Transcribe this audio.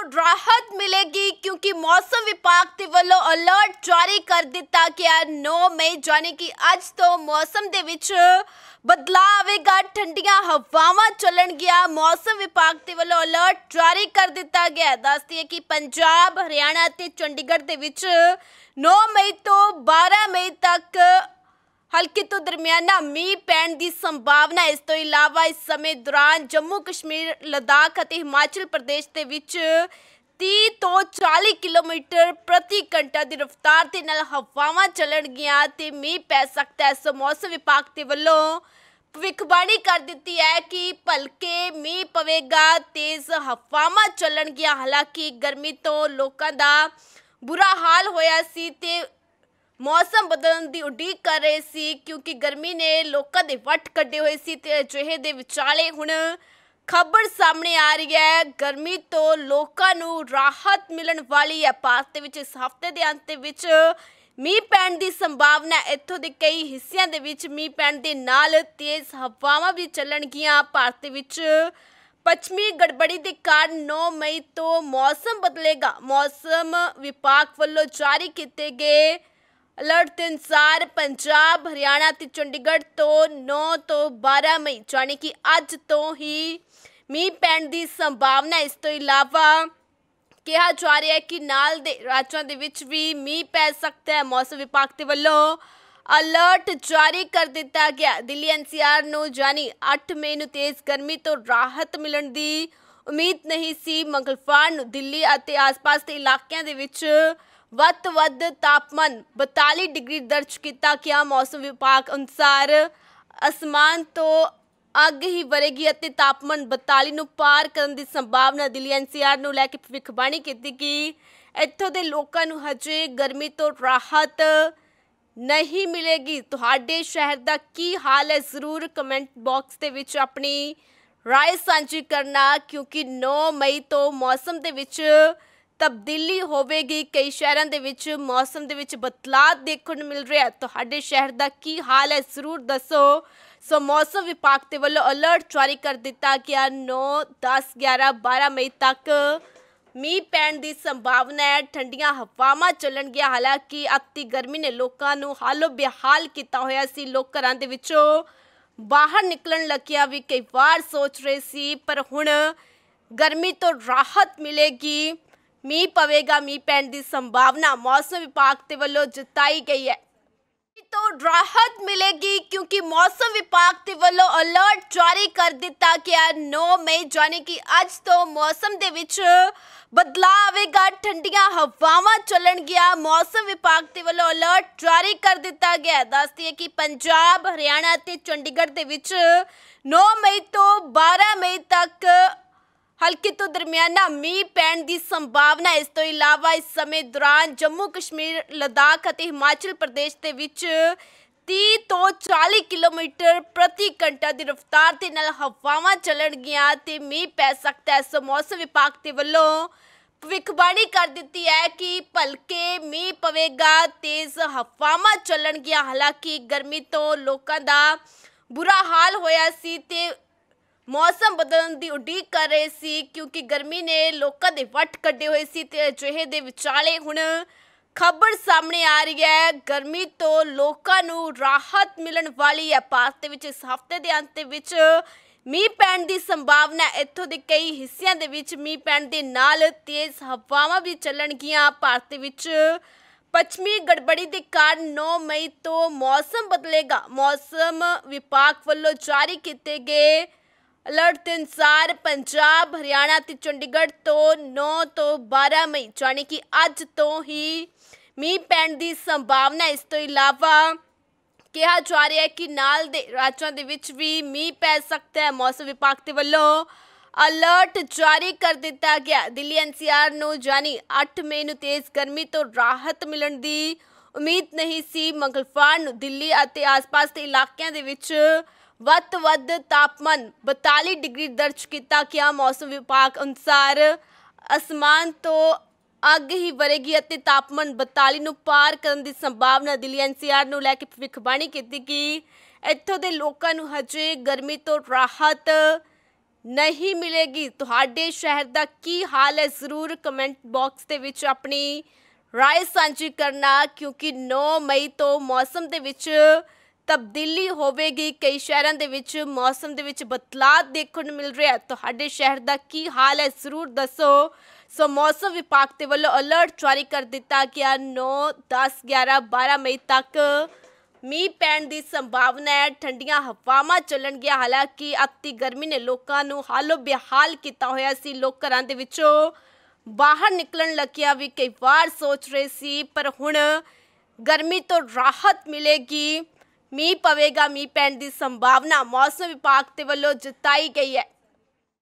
राहत मिलेगी क्योंकि मौसम विभाग के ਵੱਲੋਂ अलर्ट जारी कर दिता गया 9 मई यानी कि अज तो मौसम ਦੇ ਵਿੱਚ बदलाव आवेगा। ठंडियां हवावां चलणगियां। मौसम विभाग के ਵੱਲੋਂ अलर्ट जारी कर दिता गया। दस दिए कि पंजाब हरियाणा ते चंडीगढ़ ਦੇ ਵਿੱਚ 9 मई तो 12 मई तक हल्के तो दरमियाना मीह पैण की संभावना। इस तो इलावा इस समय दौरान जम्मू कश्मीर लद्दाख और हिमाचल प्रदेश के विच 30 तो 40 किलोमीटर प्रति घंटा की रफ्तार के नाल हवावां चलणगियां ते मीह पै सकता है। सो मौसम विभाग के वल्लों भविष्यवाणी कर दी है कि भलके मीह पवेगा, तेज़ हवावां चलणगियां। हालांकि गर्मी तो लोगों का बुरा हाल होया सी ते मौसम बदलने की उड़ीक कर रहे सी क्योंकि गर्मी ने लोगों के वट कड्डे हुए सी ते अजिहे दे विचाले हुण खबर सामने आ रही है। गर्मी तो लोगों नूं राहत मिलण वाली है। भारत विच इस हफ्ते के अंत विच मीह पैण की संभावना। इत्थों के कई हिस्सों के विच मीह पैण दे नाल तेज़ हवावां भी चलणगियां। भारत विच पश्चिमी गड़बड़ी के कारण 9 मई तो मौसम बदलेगा। मौसम विभाग वालों जारी किए गए अलर्ट के अनुसार पंजाब हरियाणा ते चंडीगढ़ तो 9 तो 12 मई यानी कि अज तो ही मीह पैण की संभावना। इस तो इलावा कहा जा रहा है कि नाल दे राज्यों के विच भी मीह पै सकता है। मौसम विभाग के वल्लों अलर्ट जारी कर दिता गया। दिल्ली एनसीआर नूं यानी 8 मई नूं तेज़ गर्मी तो राहत मिलण की उम्मीद नहीं सी। मंगलवार नूं दिल्ली अते आस-पास के इलाकों के विच ਵੱਧ ਤੋਂ ਵੱਧ तापमान 42 डिग्री दर्ज किया गया। मौसम विभाग अनुसार आसमान तो अग ही वरेगी और तापमान 42 ਨੂੰ पार करने की संभावना। दिल्ली एनसीआर ਨੂੰ ਲੈ ਕੇ ਭਵਿੱਖਬਾਣੀ ਕੀਤੀ कि ਇੱਥੋਂ ਦੇ ਲੋਕਾਂ ਨੂੰ ਹਜੇ गर्मी तो राहत नहीं मिलेगी। ਤੁਹਾਡੇ शहर का की हाल है जरूर कमेंट बॉक्स ਦੇ ਵਿੱਚ अपनी राय साझी करना क्योंकि 9 मई तो मौसम ਦੇ ਵਿੱਚ तब्दीली होवेगी। कई शहरों के विच मौसम के विच बदलाव देखने को मिल रहा है। तो शहर का की हाल है जरूर दसो। सो मौसम विभाग के वल्लों अलर्ट जारी कर दिता गया 9, 10, 11, 12 मई तक मीह पैण की संभावना है। ठंडियां हवावां चलणगियां। हालांकि अति गर्मी ने लोगों को हालो बेहाल किया होया सी। लोग घरां दे विचों बाहर निकलण लगिया भी कई बार सोच रहे सी पर हुण गर्मी तो राहत मिलेगी, मीह पवेगा, मीह पैण की संभावना मौसम विभाग के वल्लों जताई गई है। तो राहत मिलेगी क्योंकि मौसम विभाग के वल्लों अलर्ट जारी कर दिता गया 9 मई यानी कि अज तो मौसम के विच बदलाव आवेगा। ठंडियां हवावां चलणगियां। मौसम विभाग के वल्लों अलर्ट जारी कर दिता गया। दस दिए कि पंजाब हरियाणा ते चंडीगढ़ के विच 9 मई तो 12 मई तक हल्के तो दरमियाना मीह पैण की संभावना। इस तो इलावा इस समय दौरान जम्मू कश्मीर लद्दाख और हिमाचल प्रदेश के विच 30 तो 40 किलोमीटर प्रति घंटा की रफ्तार के नाल हवावां चलणगियां ते मीह पै सकता है। सो मौसम विभाग के वल्लों भविष्यवाणी कर दी है कि भलके मीह पवेगा, तेज़ हवावां चलणगियां। हालांकि गर्मी तो लोगों का बुरा हाल होया सी ते मौसम बदलने की उड़ीक कर रहे सी क्योंकि गर्मी ने लोगों के वट कड्डे हुए सी ते अजिहे दे विचाले हुण खबर सामने आ रही है। गर्मी तो लोगों नूं राहत मिलण वाली है। भारत विच इस हफ्ते के अंत विच मीह पैण की संभावना। इत्थों के कई हिस्सों के विच मीह पैण दे नाल तेज़ हवावां भी चलणगियां। भारत विच पश्चिमी गड़बड़ी के कारण 9 मई तो मौसम बदलेगा। मौसम विभाग वालों जारी किए गए अलर्ट के अनुसार पंजाब हरियाणा ते चंडीगढ़ तो 9 तो 12 मई यानी कि अज तो ही मीह पैण की संभावना। इस तो इलावा कहा जा रहा है कि नाल दे राज्यों के विच भी मीह पै सकता है। मौसम विभाग के वल्लों अलर्ट जारी कर दिता गया। दिल्ली एनसीआर नूं यानी 8 मई नूं तेज़ गर्मी तो राहत मिलण की उम्मीद नहीं सी। मंगलवार नूं दिल्ली अते आस-पास के इलाकों के विच ਵੱਧ ਤੋਂ ਵੱਧ तापमान 42 डिग्री दर्ज किया गया। मौसम विभाग अनुसार आसमान तो अग ही वरेगी और तापमान 42 ਨੂੰ पार करने की संभावना। दिल्ली एनसीआर ਨੂੰ ਲੈ ਕੇ ਭਵਿੱਖਬਾਣੀ ਕੀਤੀ कि ਇੱਥੋਂ ਦੇ ਲੋਕਾਂ ਨੂੰ ਹਜੇ गर्मी तो राहत नहीं मिलेगी। तुहाडे शहर का की हाल है, ज़रूर कमेंट बॉक्स ਦੇ ਵਿੱਚ ਆਪਣੀ ਰਾਏ ਸਾਂਝੀ ਕਰਨਾ, क्योंकि 9 मई ਤੋਂ मौसम ਦੇ ਵਿੱਚ ਤਬਦੀਲੀ ਹੋਵੇਗੀ। ਕਈ ਸ਼ਹਿਰਾਂ ਦੇ ਵਿੱਚ ਮੌਸਮ ਦੇ ਵਿੱਚ ਬਦਲਾਅ ਦੇਖਣ ਨੂੰ ਮਿਲ ਰਿਹਾ। ਤੁਹਾਡੇ ਸ਼ਹਿਰ ਦਾ ਕੀ ਹਾਲ ਹੈ, ਜ਼ਰੂਰ ਦੱਸੋ। ਸੋ ਮੌਸਮ ਵਿਭਾਗ ਦੇ ਵੱਲੋਂ ਅਲਰਟ ਜਾਰੀ ਕਰ ਦਿੱਤਾ ਗਿਆ। 9, 10, 11, 12 ਮਈ ਤੱਕ ਮੀਂਹ ਪੈਣ ਦੀ ਸੰਭਾਵਨਾ ਹੈ। ਠੰਡੀਆਂ ਹਵਾਵਾਂ ਚੱਲਣਗੀਆਂ। ਹਾਲਾਂਕਿ ਅਤੀ ਗਰਮੀ ਨੇ ਲੋਕਾਂ ਨੂੰ ਹਾਲੋ ਬੇਹਾਲ ਕੀਤਾ ਹੋਇਆ ਸੀ। ਲੋਕ ਘਰਾਂ ਦੇ ਵਿੱਚੋਂ ਬਾਹਰ ਨਿਕਲਣ ਲੱਗਿਆ ਵੀ ਕਈ ਵਾਰ ਸੋਚ ਰਹੇ ਸੀ, ਪਰ ਹੁਣ ਗਰਮੀ ਤੋਂ ਰਾਹਤ ਮਿਲੇਗੀ। ਮੀਂਹ ਪਵੇਗਾ, ਮੀਂਹ ਪੈਣ ਦੀ ਸੰਭਾਵਨਾ ਮੌਸਮ ਵਿਭਾਗ ਦੇ ਵੱਲੋਂ ਜਤਾਈ ਗਈ ਹੈ।